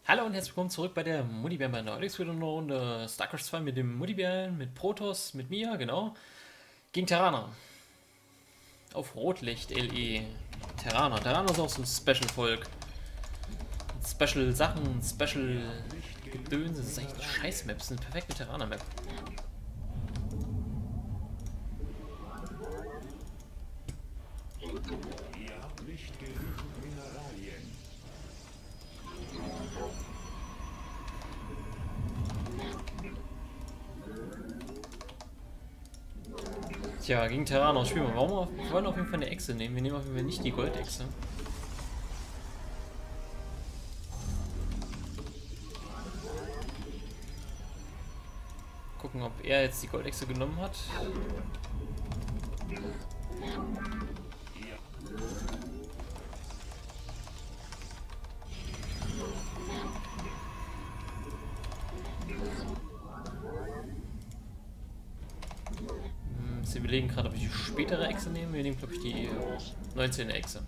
Hallo und herzlich willkommen zurück bei der Muttibären bei Nordics wieder eine Runde StarCraft 2 mit dem Muttibären, mit Protoss, mit mir, genau. Gegen Terraner. Auf Rotlicht LE. Terraner. Terraner ist auch so ein Special-Volk. Special Sachen, Special Gedöns. Das ist eigentlich eine Scheiß-Map. Das ist eine perfekte Terraner-Map. Tja, gegen Terraner spielen wir. Wir wollen auf jeden Fall eine Echse nehmen. Wir nehmen auf jeden Fall nicht die Goldechse. Gucken, ob er jetzt die Goldechse genommen hat. Sie überlegen gerade, ob ich die spätere Echse nehme. Wir nehmen, glaube ich, die 19er Echse.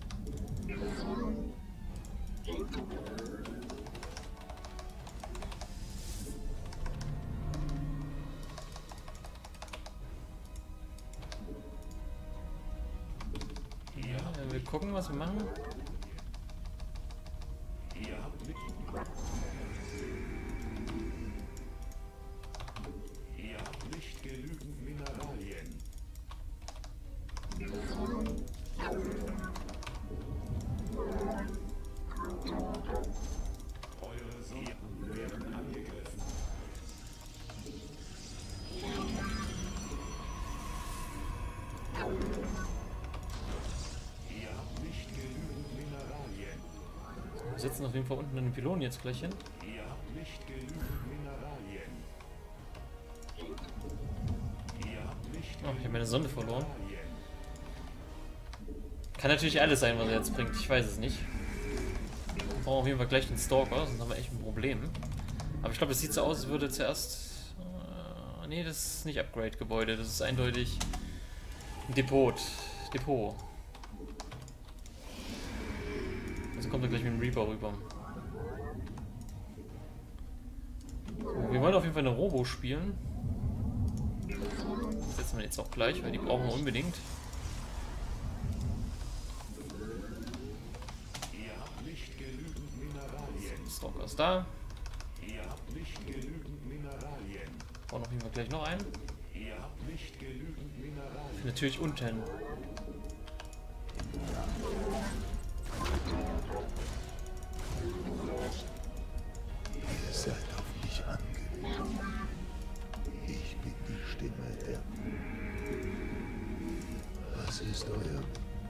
Ja, wir gucken, was wir machen. Ihr habt nicht genügend Mineralien. Eure Sonden werden angegriffen. Ihr habt nicht genügend Mineralien. Wir setzen auf jeden Fall unten einen Pylonen jetzt gleich hin. Ihr habt nicht genügend Mineralien. Ihr habt nicht Oh, ich habe meine Sonde verloren. Mineralien. Kann natürlich alles sein, was er jetzt bringt. Ich weiß es nicht. Wir brauchen auf jeden Fall gleich den Stalker, sonst haben wir echt ein Problem. Aber ich glaube, es sieht so aus, als würde zuerst... nee, das ist nicht Upgrade-Gebäude. Das ist eindeutig ein Depot. Also kommt er gleich mit dem Reaper rüber. So, wir wollen auf jeden Fall eine Robo spielen. Das setzen wir jetzt auch gleich, weil die brauchen wir unbedingt. Ihr habt nicht genügend Mineralien. Stalker ist da. Ihr habt nicht genügend Mineralien. Brauchen auf jeden Fall gleich noch einen. Ihr habt nicht genügend Mineralien. Natürlich unten. Ihr seid auf mich angewiesen. Ich bin die Stimme der... Was ist euer...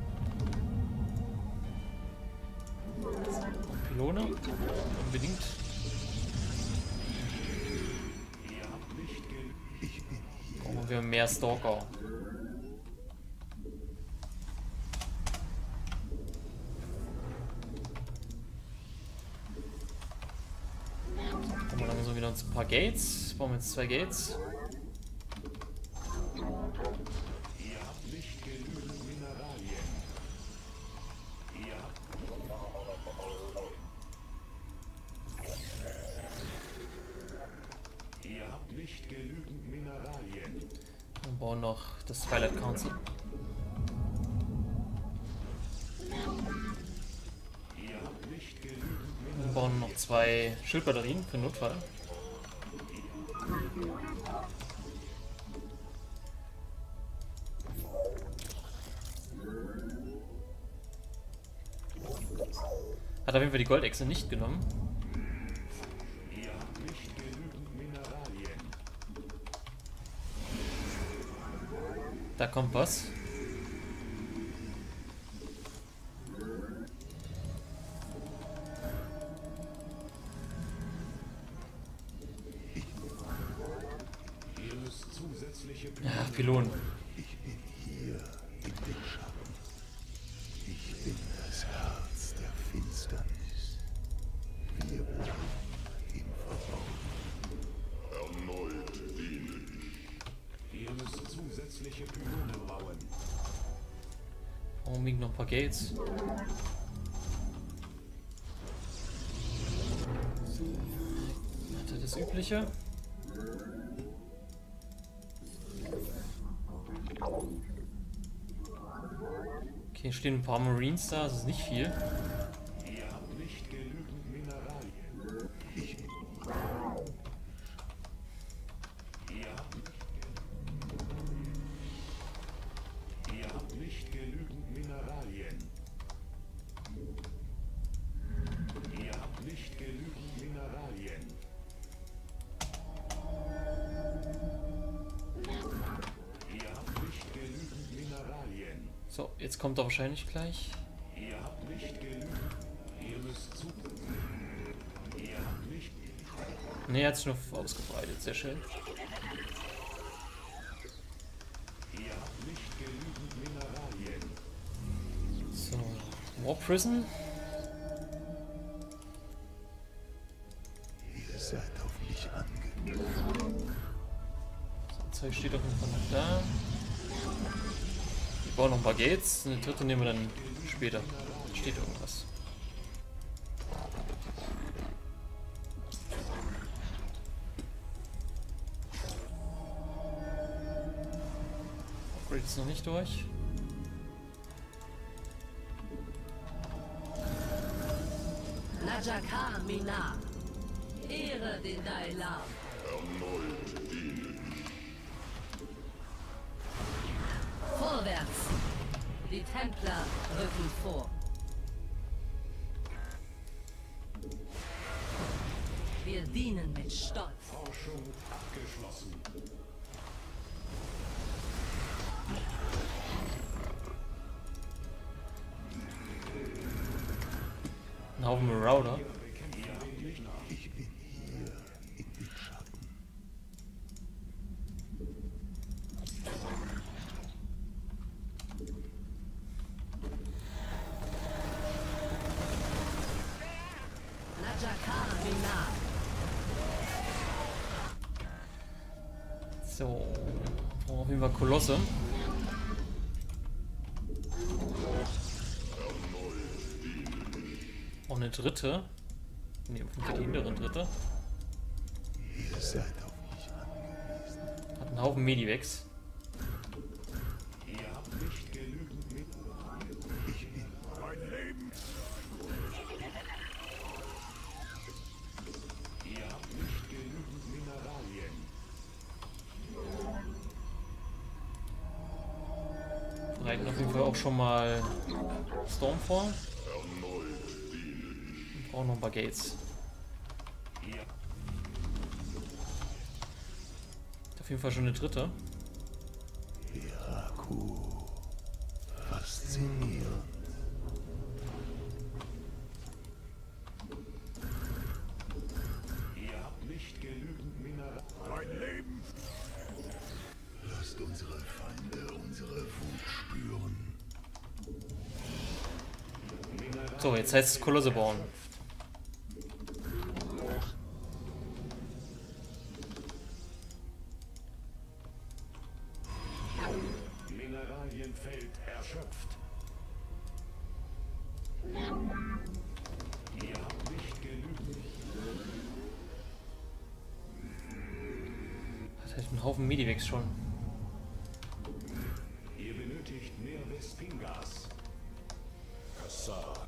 Pylone. Unbedingt. Ihr habt nicht genügend. Ich bin hier. Brauchen wir mehr Stalker. Brauchen wir langsam wieder uns ein paar Gates. Brauchen wir jetzt 2 Gates. Ihr habt nicht genügend Mineralien. Ihr habt... Ihr habt nicht genügend Mineralien. Wir bauen noch das Twilight Council. Ihr habt nicht genügend Wir Mineralien. bauen noch 2 Schildbatterien für Notfall. Hat auf jeden Fall die Goldechse nicht genommen. Ihr habt nicht genügend Mineralien. Da kommt was. Ihr müsst zusätzliche Ja, Pylon. Ich bin hier in den Schatten. Ich bin das Herz der Finsternis. Wir bleiben im Verborgenen. Erneut diene ich. Ihr müsst zusätzliche Pylone bauen. Warum liegen noch ein paar Gates? So. das Übliche. Okay, stehen ein paar Marines da, das ist nicht viel. Ihr habt nicht genügend Mineralien. Ihr habt nicht genügend Mineralien. Ihr habt nicht genügend Mineralien. Ihr habt nicht genügend Mineralien. So, jetzt kommt er wahrscheinlich gleich. Ihr habt nicht genügend. Ihr müsst zu. Ihr habt nicht. Ne, er hat sich nur ausgebreitet, sehr schön. Ihr habt nicht genügend Mineralien. So, War Prison. Ihr seid auf mich angewiesen. Das Zeug steht auf jeden Fall noch da. Wir bauen noch ein paar Gates. Eine dritte nehmen wir dann später. Da steht irgendwas. Upgrade ist noch nicht durch. Najaka Mina. Ehre den Dailam. Vorwärts. Die Templer rücken vor. Wir dienen mit Stolz. Forschung abgeschlossen. Ein Haufen Marauder. Ich bin hier in den Schatten. Najaka Mina. So. Auf jeden Fall Kolosse. Auch eine dritte. Ne, die inneren dritte. Ihr seid auf mich angewiesen. Hat einen Haufen Medivacs. Ihr habt nicht genügend Mineralien. Ich bin Mein Leben. Ihr habt nicht genügend Mineralien. Bereiten auf jeden Fall auch schon mal Storm vor. Wir brauchen noch ein paar Gates. Ihr Auf jeden Fall schon eine dritte. Heraku. Faszinierend. Ihr habt nicht genügend Mineralien. Mein Leben. Lasst unsere Feinde unsere Wut spüren. So, jetzt heißt es Kolosse bauen. Mineralienfeld erschöpft. Ihr habt nicht genügend. Hat halt einen Haufen Medivacs schon. Ihr benötigt mehr Vespingas. Kassar.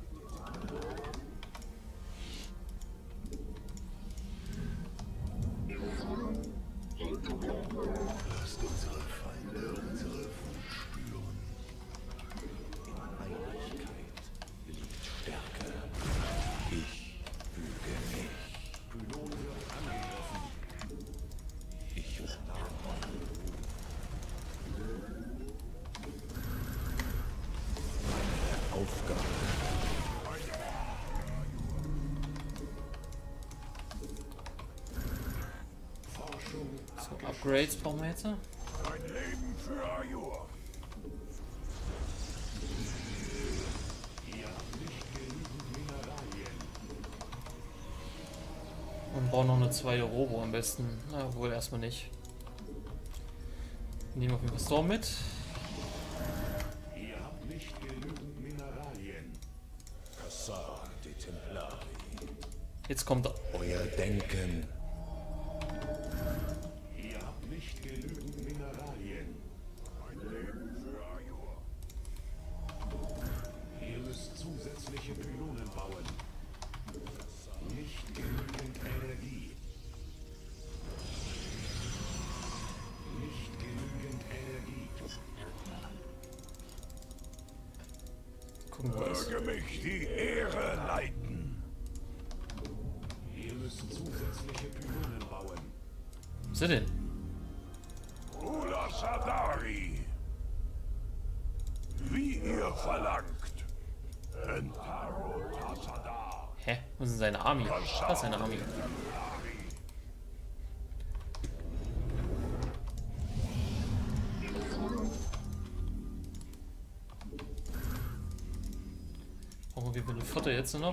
Lasst unsere Feinde unsere Wut spüren. Einigkeit liegt Stärke. Ich füge mich. Pylon wird angegriffen. Ich Aufgabe. Forschung So, Upgrades brauchen wir jetzt. Mein Leben für Ajur. Ihr habt nicht genügend Mineralien. Und brauchen noch eine zweite Robo am besten. Na, wohl erstmal nicht. Nehmen wir auf jeden Fall Storm mit. Ihr habt nicht genügend Mineralien. Kassar, die Templari. Jetzt kommt er. Euer Denken Gucken wir es. Möge mich die Ehre leiten. Ihr müsst zusätzliche Pylonen bauen. Was ist er denn? Ula Sadari. Wie ihr verlangt. Entaro Tassadar. Hä? Wo ist denn seine Army? Da ist seine Army. Brauchen wir eine Flotte jetzt noch?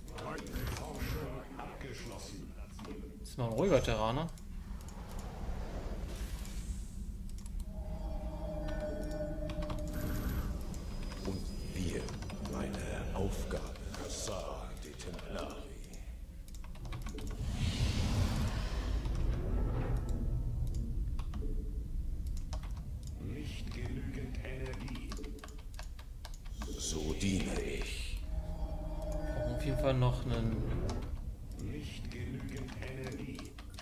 Abgeschlossen. Das ist mal ein ruhiger Terraner. Und wir, meine Aufgabe, Kassar de Templari. Nicht genügend Energie. So diene ich. Brauchen auf jeden Fall noch einen. Nicht genügend Energie.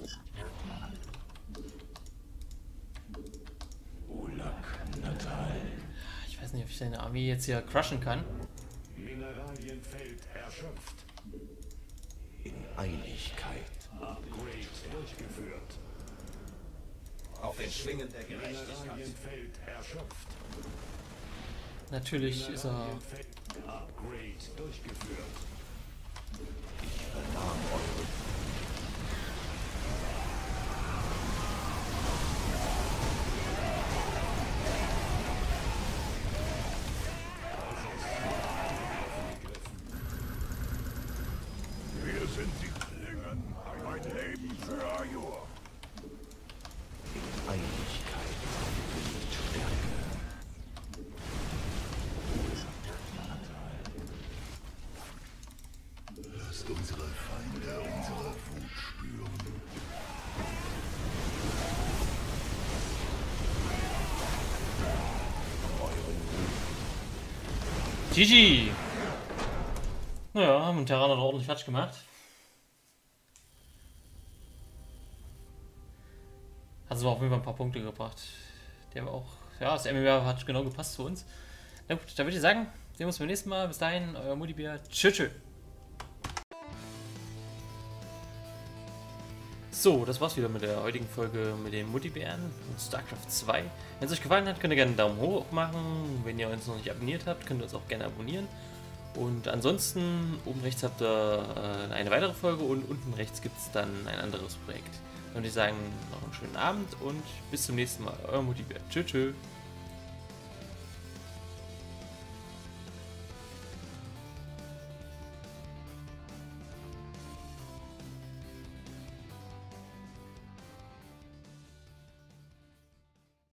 Ulak Natal. Ich weiß nicht, ob ich seine Armee jetzt hier crushen kann. Mineralienfeld erschöpft. In Einigkeit. Upgrade durchgeführt. Auf den Schwingen der Gerechtigkeit. Mineralienfeld erschöpft. Natürlich ist er. Mineralienfeld Upgrade durchgeführt. Vernahm eure Wir sind die Klingen. Mein Leben für Ajur. In Einigkeit liegt Stärke. Lasst unsere Feinde unsere Wut spüren. GG! Naja, haben den Terraner da ordentlich fertig gemacht. Hat es aber auf jeden Fall ein paar Punkte gebracht. Der war auch. Ja, das MMR hat genau gepasst zu uns. Na gut, dann würde ich sagen, sehen wir uns beim nächsten Mal. Bis dahin, euer Mudibär. Tschüss, tschüss. So, das war's wieder mit der heutigen Folge mit den Muttibären und StarCraft 2. Wenn es euch gefallen hat, könnt ihr gerne einen Daumen hoch machen. Wenn ihr uns noch nicht abonniert habt, könnt ihr uns auch gerne abonnieren. Und ansonsten, oben rechts habt ihr eine weitere Folge und unten rechts gibt es dann ein anderes Projekt. Dann würde ich sagen, noch einen schönen Abend und bis zum nächsten Mal. Euer Muttibär. Tschüss, tschüss.